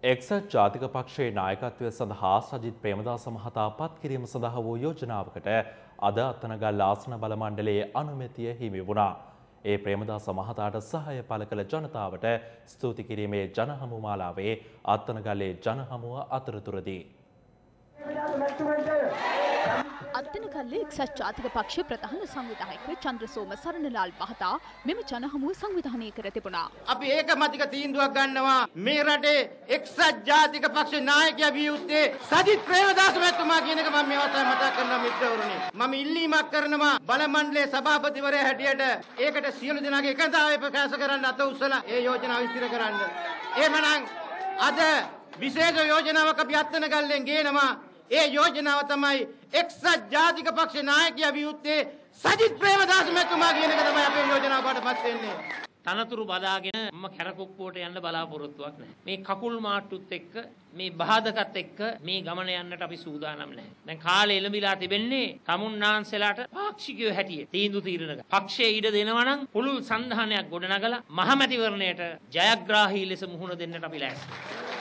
එක්සත් ජාතික පක්ෂයේ නායකත්වය සඳහා සජිත් ප්‍රේමදාස මහතා පත් කිරීම සඳහා වූ යෝජනාවකට අද අත්තනගල් ආසන බල මණ්ඩලයේ අනුමැතිය හිමි වුණා. ඒ ප්‍රේමදාස මහතාට සහාය පළ කළ ජනතාවට ස්තුති කිරීමේ ජනහමු මාලාවේ අත්තනගල්ලේ ජනහමුව අතරතුරදී අත්තනගල්ලේ එක්සත් ජාතික පක්ෂයේ ප්‍රධාන සංවිධායක චන්ද්‍රසෝම සරණලාල් මහතා මෙම ජනහමුව සංවිධානය කර තිබුණා. අපි ඒකමතික තීන්දුවක් ගන්නවා මේ රටේ එක්සත් ජාතික පක්ෂ නායකයා විය යුත්තේ සජිත් ප්‍රේමදාස මහත්මයා කියන එක මම මේ අවස්ථාවේ මතක් කරනවා මිත්‍රවරුනි. මම ඉල්ලීමක් කරනවා බල මණ්ඩලයේ සභාපතිවරයා හැටියට ඒකට සියලු දෙනාගේ එකතාවය ප්‍රකාශ කරන්න අත උස්සලා ඒ යෝජනාව විස්තර කරන්න. එහෙමනම් අද විශේෂ යෝජනාවක් අපි අත්තනගල්ලෙන් ගේනවා. ඒ යෝජනාව තමයි එක්සත් ජාතික පක්ෂ නායකයා විය යුත්තේ සජිත් ප්‍රේමදාස මහත්මයා කියන එක තමයි අපේ යෝජනාව කොටපත් වෙන්නේ. තනතුරු බදාගෙන මම කැරකොප්පුවට යන්න බලාපොරොත්තුවක් නැහැ. මේ කකුල් මාට්ටුත් එක්ක මේ බාධකත් එක්ක මේ ගමන යන්නට අපි සූදානම් නැහැ. දැන් කාලේ එළඹිලා තිබෙන්නේ තමුන්නාන්සලාට පාක්ෂිකයෝ හැටියේ තීන්දුව తీරනක. පක්ෂයේ ඉඩ දෙනවා නම් පුළුල් සංධානයක් ගොඩනගලා මහමැතිවරණයට ජයග්‍රාහී ලෙස මුහුණ දෙන්නට අපි ලෑස්තියි.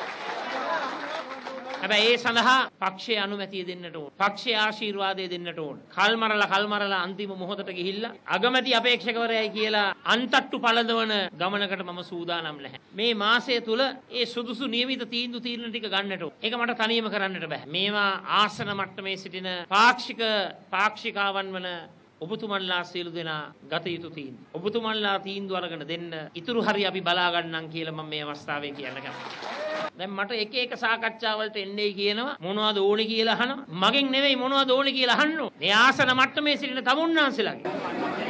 හැබැයි ඒ සඳහා පක්ෂයේ අනුමැතිය දෙන්නට ඕන. පක්ෂයේ ආශිර්වාදය දෙන්නට ඕන. කල්මරලා අන්තිම මොහොතට ගිහිල්ලා අගමැති අපේක්ෂකවරයයි කියලා අන්තට්ටු පළඳවන ගමනකට මම සූදානම් නැහැ. මේ මාසය තුල ඒ සුදුසු නියමිත තීන්දුව తీරන ටික ගන්නට ඕන. ඒක මට තනියම කරන්නට බෑ. මේවා ආසන මට්ටමේ සිටින පාක්ෂිකාවන් වන ඔබතුමන්ලා සියලු දෙනා ගත යුතු තීන්දුව. ඔබතුමන්ලා තීන්දුව අරගෙන දෙන්න. ඉතුරු හරිය අපි බලා ගන්නම් කියලා මම මේ අවස්ථාවේ කියන්න කැමතියි. දැන් මට එක සාකච්ඡාවලට එන්නේ කියනවා මොනවද ඕනේ කියලා අහනවා. මගෙන් නෙවෙයි මොනවද ඕනේ කියලා අහන්න ඕනේ. මේ ආසන මට්ටමේ සිටින තමුන්නාන්සලාගේ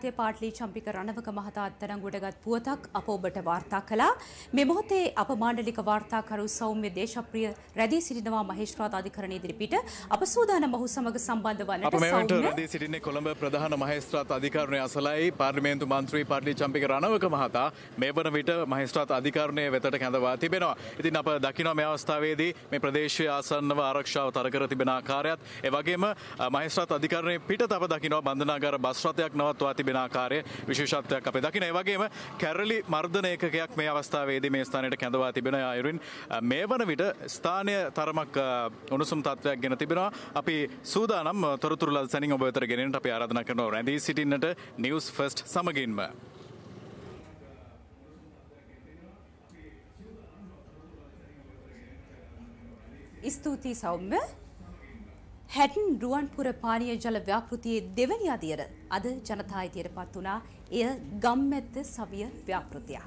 අමාත්‍ය පාටලි චම්පික රණවක මහතා අත්අඩංගුවටගත් පුවතක් අප ඔබට වාර්තා කළා. මේ මොහොතේ අප මාණ්ඩලික වාර්තාකරු සෞම්‍ය දේශප්‍රිය රැඳී සිටිනවා මහේස්ත්‍රාත් අධිකරණ ඉදිරිපිට. අප සූදානම් ඔහු සමග සම්බන්ධ වන්නට. අප මෙවට රැඳී සිටින්නේ කොළඹ ප්‍රධාන මහේස්ත්‍රාත් අධිකරණය අසලයි. පාර්ලිමේන්තු මන්ත්‍රී පාටලි චම්පික රණවක මහතා මේ වන විට මහේස්ත්‍රාත් අධිකරණය වෙතට කැඳවා තිබෙනවා. ඉතින් අප දකිනවා මේ අවස්ථාවේදී මේ ප්‍රදේශයේ ආසන්නව ආරක්ෂාව තර කර තිබෙන ආකාරයත් ඒ වගේම මහේස්ත්‍රාත් අධිකරණයේ පිටත අප දකිනවා බන්ධනාගාර බස් රථයක් නවත්වා තිබෙන ආකාරය විශේෂත්වයක් අප දකිනවා. ඒ වගේම කැරලි මර්ධන ඒකකයක් මේ අවස්ථාවේදී මේ ස්ථානයට කැඳවා තිබෙන අයුරින් මේ වන විට ස්ථානය තරමක් උණුසුම් තත්ත්වයක් ගෙන තිබෙනවා. අපි සූදානම් තොරතුරු ලද සැනින් ඔබ වෙතට ගෙනෙන්නට අපි ආරාධනා කරනවා රැඳී සිටින්නට නිවුස් ෆස්ට් සමගින්ම. ස්තුතියි සෞම්‍ය. හැටන් රුවන්පුර පානීය ජල ව්‍යාපෘතියේ දෙවැනි අදියර අද ජනතා අයිතියට පත් වුණා. එය ගම්මැද්ද සවිය ව්‍යාපෘතියක්.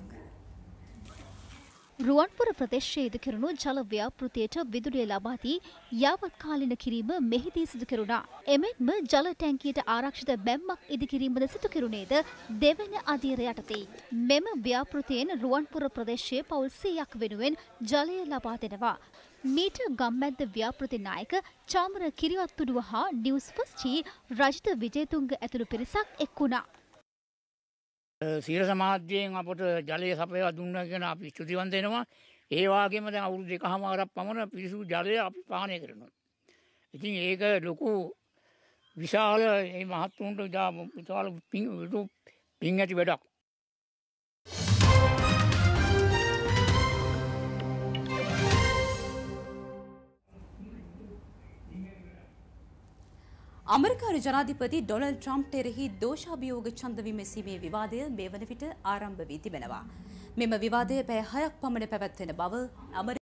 රුවන්පුර ප්‍රදේශයේ ඉදිකරුණු ජල ව්‍යාපෘතියට විදුලිය ලබා දී යාවත්කාලින කිරීම මෙහිදී සිදු කෙරුණා. එමෙන්ම ජල ටැංකියට ආරක්ෂිත බැම්මක් ඉදිකිරීමද සිදු කෙරුණේද දෙවැනි අදියර යටතේ. මෙම ව්‍යාපෘතියෙන් රුවන්පුර ප්‍රදේශයේ පවුල් 100ක් වෙනුවෙන් ජලය ලබා දෙනවා. මීට ගම්මැද්ද ව්‍යාපෘති නායක චාමර කිරිවත්තුඩුව හා නිවුස් ෆස්ටි රජිත විජේතුංග ඇතුළු පිරිසක් එක් වුණා. සීල සමාජයෙන් අපට ජලය සපයවා දුන්නා කියන අපි ස්තුතිවන්ත වෙනවා. ඒ වගේම දැන් අවුරුදු 2කමාරක් පමණ පිරිසුදු ජලය අපි පානය කරනවා. ඉතින් ඒක ලොකු විශාල මේ මහත්තුන්ට විශාල පින් ඇති වැඩක්. අමරිකානු ජනාධිපති ඩොනල්ඩ් ට්‍රම්ප්ට එරෙහි දෝෂාභියෝග ඡන්ද විමසීමේ විවාදය මේ වන විට ආරම්භ වී තිබෙනවා. මෙම විවාදය පැය 6ක් පමණ පැවැත්වෙන බව